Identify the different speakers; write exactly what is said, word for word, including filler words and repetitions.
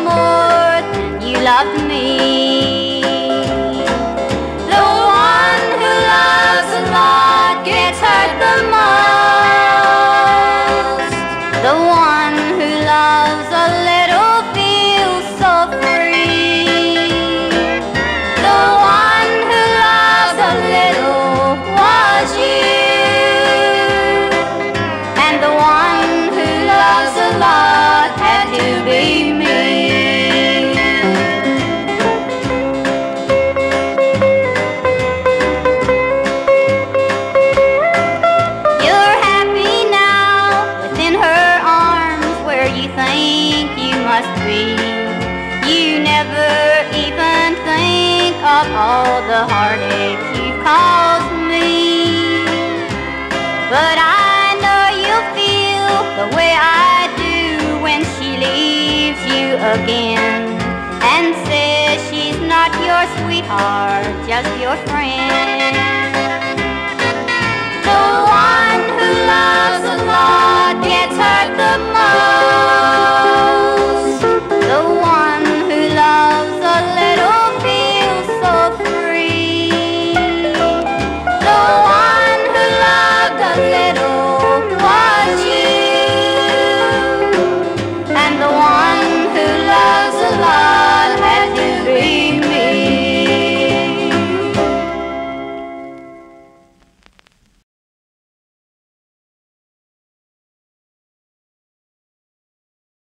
Speaker 1: more than you loved me. The one who loves a lot gets hurt the most. The one who loves a little feels so free. The one who loves a little was you, and the one who loves a lot had to be me. You're happy now within her arms where you think you must be. You never even think of all the heartache you've caused me. But I know you'll feel the way I do when she leaves you again and says she's not your sweetheart, just your friend. The one who loves a lot gets hurt the most.